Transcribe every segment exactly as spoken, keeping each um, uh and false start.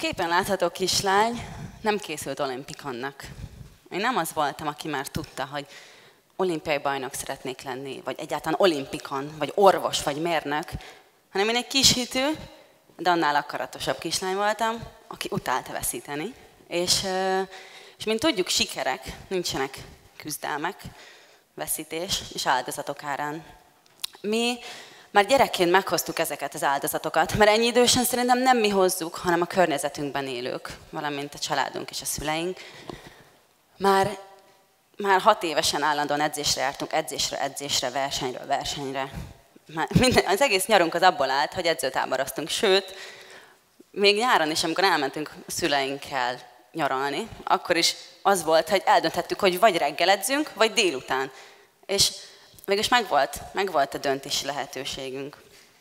képen látható kislány nem készült olimpikonnak. Én nem az voltam, aki már tudta, hogy olimpiai bajnok szeretnék lenni, vagy egyáltalán olimpikon, vagy orvos, vagy mérnök, hanem én egy kis hitű, de annál akaratosabb kislány voltam, aki utálta veszíteni. És, és mint tudjuk, sikerek, nincsenek küzdelmek, veszítés és áldozatok árán. Mi már gyerekként meghoztuk ezeket az áldozatokat, mert ennyi idősen szerintem nem mi hozzuk, hanem a környezetünkben élők, valamint a családunk és a szüleink. Már, már hat évesen állandóan edzésre jártunk, edzésre, edzésre, versenyről, versenyre. Már minden, az egész nyarunk az abból állt, hogy edzőtáboroztunk, sőt, még nyáron is, amikor elmentünk a szüleinkkel nyaralni, akkor is az volt, hogy eldönthettük, hogy vagy reggel edzünk, vagy délután. És mégis megvolt, megvolt a döntési lehetőségünk.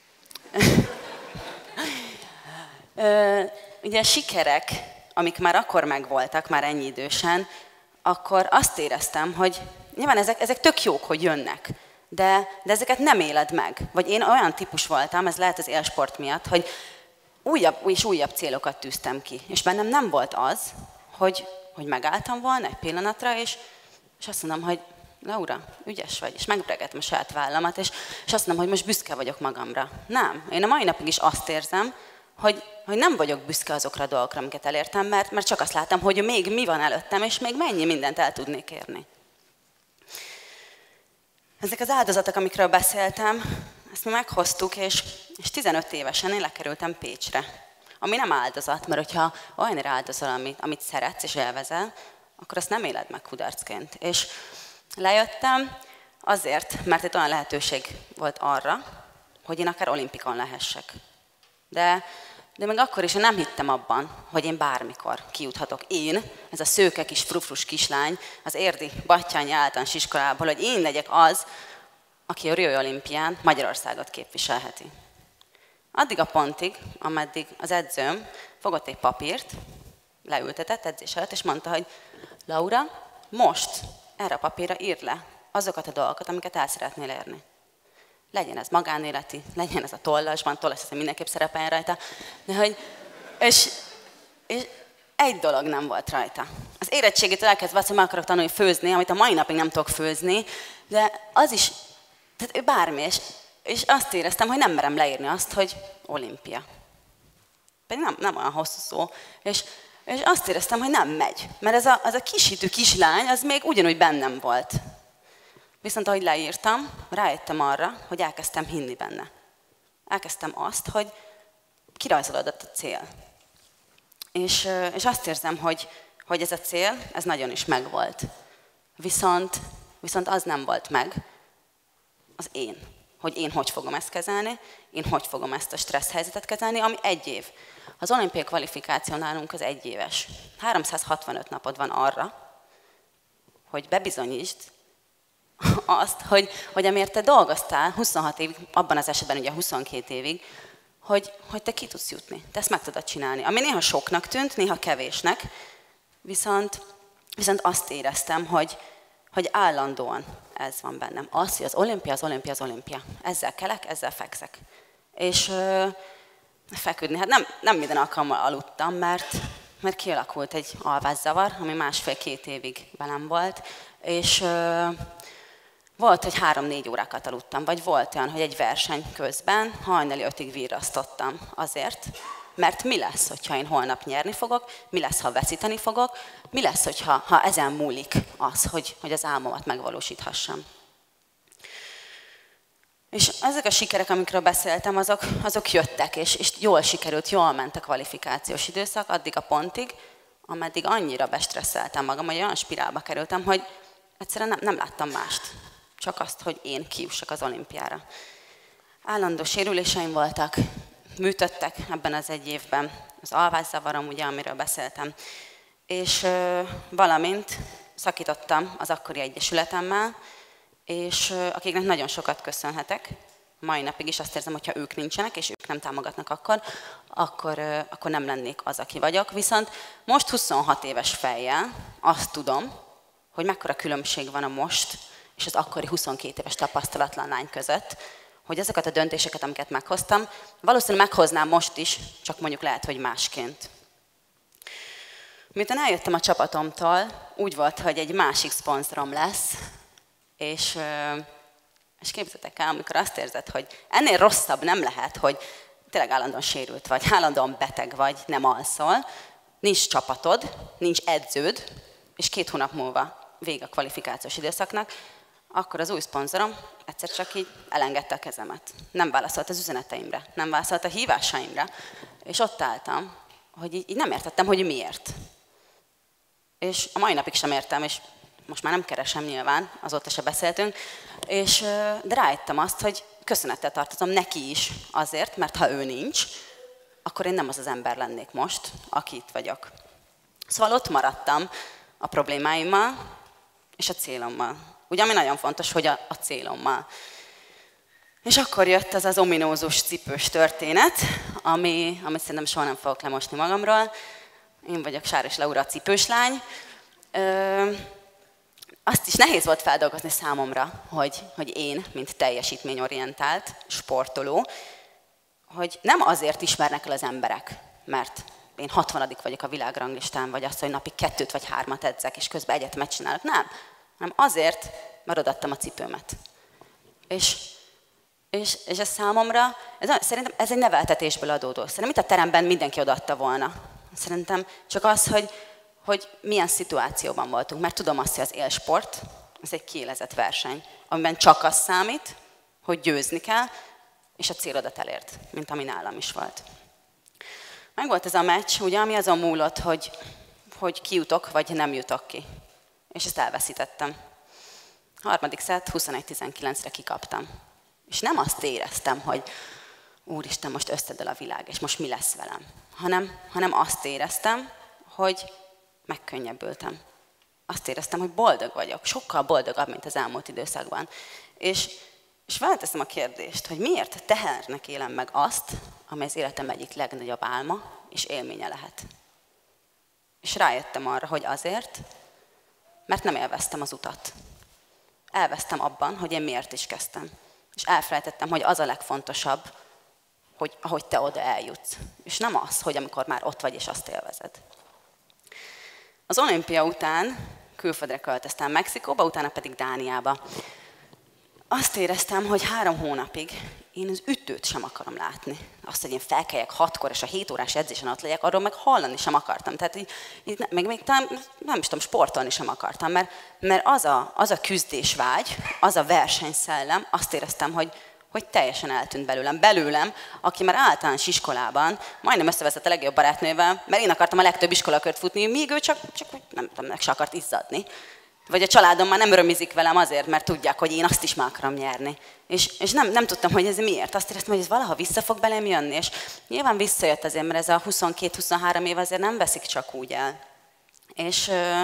Ugye a sikerek, amik már akkor megvoltak, már ennyi idősen, akkor azt éreztem, hogy nyilván ezek, ezek tök jók, hogy jönnek, de, de ezeket nem éled meg. Vagy én olyan típus voltam, ez lehet az élsport miatt, hogy újabb és újabb célokat tűztem ki. És bennem nem volt az, hogy, hogy megálltam volna egy pillanatra, és, és azt mondom, hogy Laura, ügyes vagy, és megüregetem a saját vállamat, és, és azt mondom, hogy most büszke vagyok magamra. Nem, én a mai napig is azt érzem, hogy, hogy nem vagyok büszke azokra a dolgokra, amiket elértem, mert, mert csak azt láttam, hogy még mi van előttem, és még mennyi mindent el tudnék érni. Ezek az áldozatok, amikről beszéltem, ezt mi meghoztuk, és, és tizenöt évesen én lekerültem Pécsre. Ami nem áldozat, mert hogyha olyanra áldozol, amit, amit szeretsz és élvezel, akkor azt nem éled meg kudarcként. És lejöttem azért, mert egy olyan lehetőség volt arra, hogy én akár olimpikon lehessek. De, de még akkor is én nem hittem abban, hogy én bármikor kijuthatok. Én, ez a szőke kis frufrus kislány, az érdi Battyányi általános iskolából, hogy én legyek az, aki a Riói olimpián Magyarországot képviselheti. Addig a pontig, ameddig az edzőm fogott egy papírt, leültetett edzés előtt, és mondta, hogy Laura, most erre a papírra írd le azokat a dolgokat, amiket el szeretnél érni. Legyen ez magánéleti, legyen ez a tollasban, tollas, hogy mindenképp szerepeljen rajta, de hogy, és, és egy dolog nem volt rajta. Az érettségétől elkezdve azt, hogy meg akarok tanulni főzni, amit a mai napig nem tudok főzni, de az is, tehát bármi, és, és azt éreztem, hogy nem merem leírni azt, hogy olimpia. Pedig nem, nem olyan hosszú szó, és És azt éreztem, hogy nem megy. Mert ez a, az a kisítő kislány, az még ugyanúgy bennem volt. Viszont ahogy leírtam, rájöttem arra, hogy elkezdtem hinni benne. Elkezdtem azt, hogy kirajzolódott a cél. És, és azt érzem, hogy, hogy ez a cél, ez nagyon is megvolt. Viszont, viszont az nem volt meg, az én. Hogy én hogy fogom ezt kezelni, én hogy fogom ezt a stressz helyzetet kezelni, ami egy év. Az olimpiai kvalifikáció nálunk az egy éves. háromszázhatvanöt napod van arra, hogy bebizonyítsd azt, hogy, hogy amiért te dolgoztál huszonhat évig, abban az esetben ugye huszonkét évig, hogy, hogy te ki tudsz jutni. Te ezt meg tudod csinálni. Ami néha soknak tűnt, néha kevésnek, viszont, viszont azt éreztem, hogy, hogy állandóan ez van bennem. Az, hogy az olimpia, az olimpia, az olimpia. Ezzel kelek, ezzel fekszek. És feküdni. Hát nem, nem minden alkalommal aludtam, mert, mert kialakult egy alvászavar, ami másfél-két évig velem volt, és ö, volt, hogy három-négy órákat aludtam, vagy volt olyan, hogy egy verseny közben hajnali ötig virrasztottam azért, mert mi lesz, hogyha én holnap nyerni fogok, mi lesz, ha veszíteni fogok, mi lesz, hogyha, ha ezen múlik az, hogy, hogy az álmomat megvalósíthassam. És ezek a sikerek, amikről beszéltem, azok, azok jöttek, és, és jól sikerült, jól ment a kvalifikációs időszak, addig a pontig, ameddig annyira bestresszeltem magam, hogy olyan spirálba kerültem, hogy egyszerűen nem, nem láttam mást. Csak azt, hogy én kijussak az olimpiára. Állandó sérüléseim voltak, műtöttek ebben az egy évben, az alvászavarom, ugye, amiről beszéltem, és ö, valamint szakítottam az akkori egyesületemmel, és akiknek nagyon sokat köszönhetek, mai napig is azt érzem, hogyha ők nincsenek, és ők nem támogatnak akkor, akkor, akkor nem lennék az, aki vagyok. Viszont most huszonhat éves fejjel azt tudom, hogy mekkora különbség van a most és az akkori huszonkét éves tapasztalatlan lány között, hogy ezeket a döntéseket, amiket meghoztam, valószínűleg meghoznám most is, csak mondjuk lehet, hogy másként. Miután eljöttem a csapatomtól, úgy volt, hogy egy másik szponzorom lesz, és, és képzeljétek el, amikor azt érzed, hogy ennél rosszabb nem lehet, hogy tényleg állandóan sérült vagy, állandóan beteg vagy, nem alszol, nincs csapatod, nincs edződ, és két hónap múlva vége a kvalifikációs időszaknak, akkor az új szponzorom egyszer csak így elengedte a kezemet. Nem válaszolt az üzeneteimre, nem válaszolt a hívásaimra, és ott álltam, hogy így, így nem értettem, hogy miért. És a mai napig sem értem, és most már nem keresem nyilván, azóta se beszéltünk, és, de rájöttem azt, hogy köszönettel tartozom neki is azért, mert ha ő nincs, akkor én nem az az ember lennék most, aki itt vagyok. Szóval ott maradtam a problémáimmal és a célommal. Ugye, ami nagyon fontos, hogy a, a célommal. És akkor jött az az ominózus cipős történet, ami, amit szerintem soha nem fogok lemosni magamról. Én vagyok Sáros Laura, a cipős lány. Ö, azt is nehéz volt feldolgozni számomra, hogy, hogy én, mint teljesítményorientált sportoló, hogy nem azért ismernek el az emberek, mert én hatvanadik vagyok a világranglistán, vagy azt, hogy napi kettőt vagy hármat edzek, és közben egyetemet csinálok. Nem, hanem azért, mert odaadtam a cipőmet. És, és, és ez számomra, ez, szerintem ez egy neveltetésből adódó. Szerintem itt a teremben mindenki odaadta volna. Szerintem csak az, hogy, hogy milyen szituációban voltunk, mert tudom azt, hogy az élsport, ez egy kiélezett verseny, amiben csak az számít, hogy győzni kell, és a célodat elért, mint ami nálam is volt. Meg volt ez a meccs, ugye, ami azon múlott, hogy, hogy kijutok, vagy nem jutok ki. És ezt elveszítettem. Harmadik szett, huszonegy tizenkilencre kikaptam. És nem azt éreztem, hogy úristen, most összedől a világ, és most mi lesz velem. Hanem, hanem azt éreztem, hogy megkönnyebbültem. Azt éreztem, hogy boldog vagyok. Sokkal boldogabb, mint az elmúlt időszakban. És, és felteszem a kérdést, hogy miért tehernek élem meg azt, amely az életem egyik legnagyobb álma és élménye lehet. És rájöttem arra, hogy azért, mert nem élveztem az utat. Elvesztem abban, hogy én miért is kezdtem. És elfelejtettem, hogy az a legfontosabb, hogy ahogy te oda eljutsz. És nem az, hogy amikor már ott vagy és azt élvezed. Az olimpia után külföldre költöztem Mexikóba, utána pedig Dániába. Azt éreztem, hogy három hónapig én az ütőt sem akarom látni. Azt, hogy én felkeljek hatkor, és a hét órás edzésen ott legyek, arról meg hallani sem akartam. Tehát így, így meg még talán, nem is tudom, sportolni sem akartam, mert, mert az, a, az a küzdésvágy, az a versenyszellem, azt éreztem, hogy, hogy teljesen eltűnt belőlem. Belőlem, aki már általános iskolában majdnem összeveszett a legjobb barátnővel, mert én akartam a legtöbb iskolakört futni, míg ő csak, csak nem tudom, meg se akart izzadni. Vagy a családom már nem örömizik velem azért, mert tudják, hogy én azt is meg akarom nyerni. És, és nem, nem tudtam, hogy ez miért. Azt éreztem, hogy ez valaha vissza fog belém jönni. És nyilván visszajött azért, mert ez a huszonkettő-huszonhárom év azért nem veszik csak úgy el. És,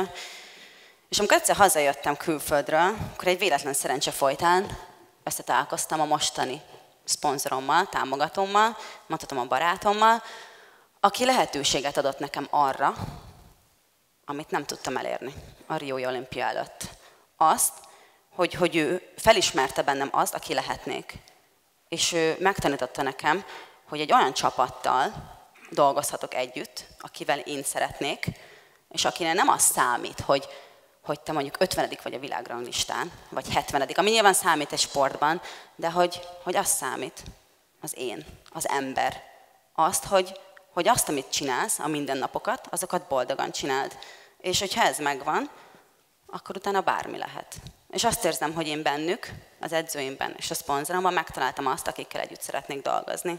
és amikor egyszer hazajöttem külföldről, akkor egy véletlen szerencse folytán összetalálkoztam a mostani szponzorommal, támogatómmal, mondhatom a barátommal, aki lehetőséget adott nekem arra, amit nem tudtam elérni a Riói olimpia előtt. Azt, hogy, hogy ő felismerte bennem azt, aki lehetnék. És ő megtanította nekem, hogy egy olyan csapattal dolgozhatok együtt, akivel én szeretnék, és akinek nem az számít, hogy, hogy te mondjuk ötvenedik vagy a világranglistán, vagy hetvenedik, ami nyilván számít egy sportban, de hogy, hogy az számít, az én, az ember. Azt, hogy, hogy azt, amit csinálsz, a mindennapokat, azokat boldogan csináld. És hogyha ez megvan, akkor utána bármi lehet. És azt érzem, hogy én bennük, az edzőimben és a szponzoromban megtaláltam azt, akikkel együtt szeretnék dolgozni.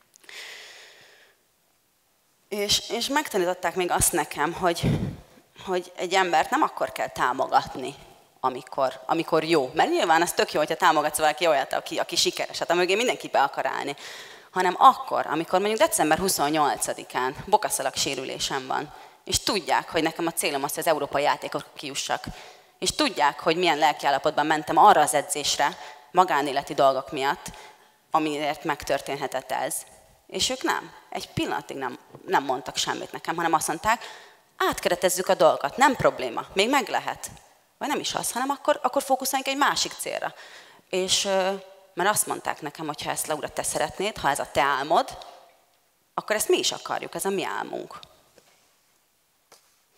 És, és megtanították még azt nekem, hogy, hogy egy embert nem akkor kell támogatni, amikor, amikor jó. Mert nyilván ez tök jó, hogyha támogatsz valaki olyat, aki, aki sikeres, hát amögé mindenki be akar állni. Hanem akkor, amikor mondjuk december huszonnyolcadikán bokaszalag sérülésem van, és tudják, hogy nekem a célom az, hogy az európai játékok kijussak. És tudják, hogy milyen lelkiállapotban mentem arra az edzésre, magánéleti dolgok miatt, amiért megtörténhetett ez. És ők nem. Egy pillanatig nem, nem mondtak semmit nekem, hanem azt mondták, átkeretezzük a dolgokat, nem probléma, még meg lehet. Vagy nem is az, hanem akkor, akkor fókuszáljunk egy másik célra. És mert azt mondták nekem, hogy ha ezt, Laura, te szeretnéd, ha ez a te álmod, akkor ezt mi is akarjuk, ez a mi álmunk.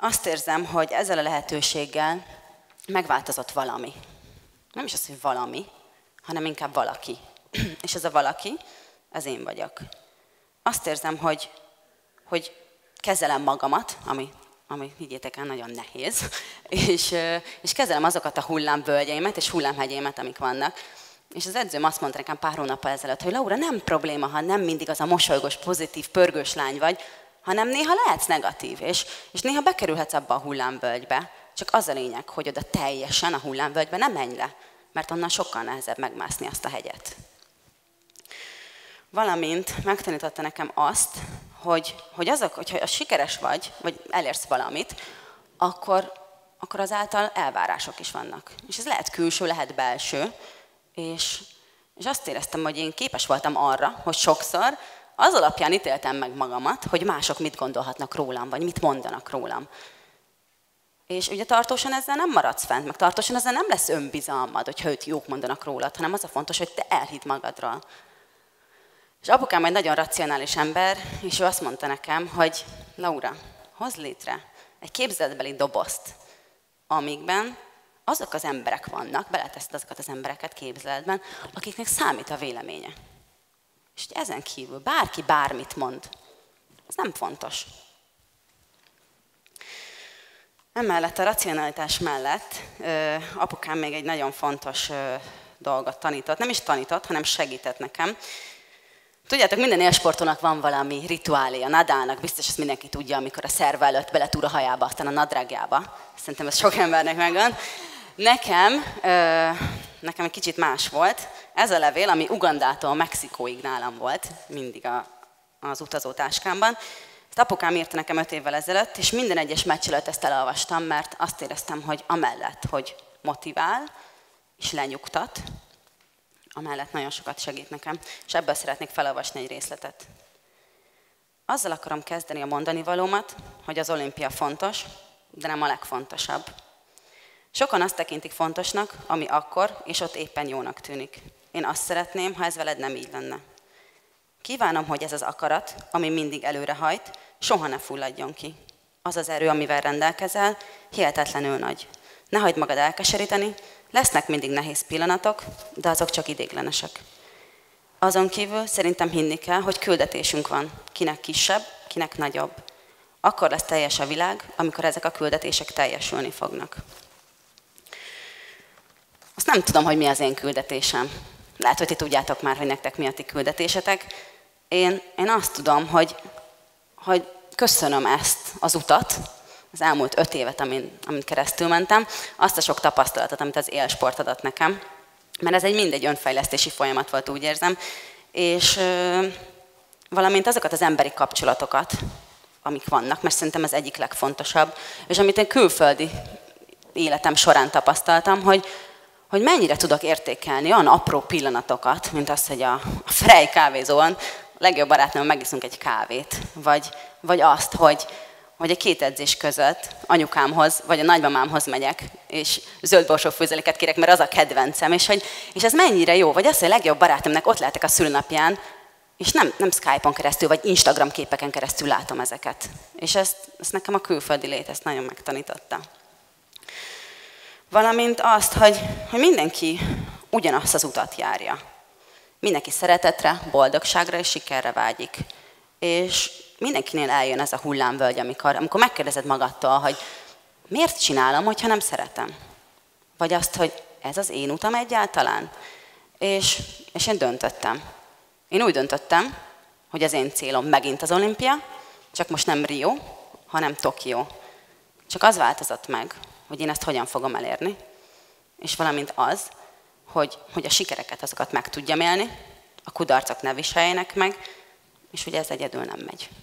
azt érzem, hogy ezzel a lehetőséggel megváltozott valami. Nem is az, hogy valami, hanem inkább valaki. És ez a valaki, az én vagyok. Azt érzem, hogy, hogy kezelem magamat, ami, ami higgyétek el, nagyon nehéz, és, és kezelem azokat a hullámvölgyeimet és hullámhegyeimet, amik vannak. És az edzőm azt mondta nekem pár hónappal ezelőtt, hogy Laura, nem probléma, ha nem mindig az a mosolygós, pozitív, pörgős lány vagy, hanem néha lehetsz negatív, és, és néha bekerülhetsz abba a hullámvölgybe. Csak az a lényeg, hogy oda teljesen a hullámvölgybe nem menj le, mert onnan sokkal nehezebb megmászni azt a hegyet. Valamint megtanította nekem azt, hogy, hogy azok, hogyha a sikeres vagy, vagy elérsz valamit, akkor, akkor azáltal elvárások is vannak. És ez lehet külső, lehet belső, és, és azt éreztem, hogy én képes voltam arra, hogy sokszor az alapján ítéltem meg magamat, hogy mások mit gondolhatnak rólam, vagy mit mondanak rólam. És ugye tartósan ezzel nem maradsz fent, meg tartósan ezzel nem lesz önbizalmad, hogyha őt jók mondanak rólad, hanem az a fontos, hogy te elhidd magadról. És apukám egy nagyon racionális ember, és ő azt mondta nekem, hogy Laura, hozz létre egy képzeletbeli dobozt, amikben azok az emberek vannak, beleteszed azokat az embereket képzeletben, akiknek számít a véleménye. És ezen kívül bárki bármit mond, ez nem fontos. Emellett a racionalitás mellett ö, apukám még egy nagyon fontos ö, dolgot tanított. Nem is tanított, hanem segített nekem. Tudjátok, minden élsportolónak van valami rituálé. A Nadalnak biztos ezt mindenki tudja, amikor a szerve előtt beletúr a hajába, aztán a nadrágjába. Szerintem ez sok embernek megvan. Nekem, ö, nekem egy kicsit más volt. Ez a levél, ami Ugandától Mexikóig nálam volt, mindig a, az utazótáskámban. Ezt apukám írta nekem öt évvel ezelőtt, és minden egyes meccs előtt ezt elolvastam, mert azt éreztem, hogy amellett, hogy motivál és lenyugtat, amellett nagyon sokat segít nekem, és ebből szeretnék felolvasni egy részletet. Azzal akarom kezdeni a mondani valómat, hogy az olimpia fontos, de nem a legfontosabb. Sokan azt tekintik fontosnak, ami akkor, és ott éppen jónak tűnik. Én azt szeretném, ha ez veled nem így lenne. Kívánom, hogy ez az akarat, ami mindig előrehajt, soha ne fulladjon ki. Az az erő, amivel rendelkezel, hihetetlenül nagy. Ne hagyd magad elkeseríteni, lesznek mindig nehéz pillanatok, de azok csak idéglenesek. Azon kívül szerintem hinni kell, hogy küldetésünk van, kinek kisebb, kinek nagyobb. Akkor lesz teljes a világ, amikor ezek a küldetések teljesülni fognak. Azt nem tudom, hogy mi az én küldetésem. Lehet, hogy ti tudjátok már, hogy nektek mi a ti küldetésetek. Én, én azt tudom, hogy, hogy köszönöm ezt az utat, az elmúlt öt évet, amin, amin keresztül mentem, azt a sok tapasztalatot, amit az élsport adott nekem, mert ez egy mindegy önfejlesztési folyamat volt, úgy érzem, és ö, valamint azokat az emberi kapcsolatokat, amik vannak, mert szerintem ez egyik legfontosabb, és amit én külföldi életem során tapasztaltam, hogy hogy mennyire tudok értékelni olyan apró pillanatokat, mint az, hogy a, a Frey kávézóan a legjobb barátnőm megiszunk egy kávét, vagy, vagy azt, hogy, hogy a két edzés között anyukámhoz, vagy a nagymamámhoz megyek, és zöld borsófőzeléket kérek, mert az a kedvencem, és, hogy, és ez mennyire jó, vagy az, hogy a legjobb barátnőmnek ott lehetek a szülőnapján, és nem, nem Skype-on keresztül, vagy Instagram képeken keresztül látom ezeket. És ezt, ezt nekem a külföldi lét ezt nagyon megtanította. Valamint azt, hogy, hogy mindenki ugyanazt az utat járja. Mindenki szeretetre, boldogságra és sikerre vágyik. És mindenkinél eljön ez a hullámvölgy, amikor, amikor megkérdezed magadtól, hogy miért csinálom, hogyha nem szeretem? Vagy azt, hogy ez az én utam egyáltalán? És, és én döntöttem. Én úgy döntöttem, hogy az én célom megint az olimpia, csak most nem Rio, hanem Tokió. Csak az változott meg, hogy én ezt hogyan fogom elérni, és valamint az, hogy, hogy a sikereket azokat meg tudjam élni, a kudarcok ne viseljenek meg, és hogy ez egyedül nem megy.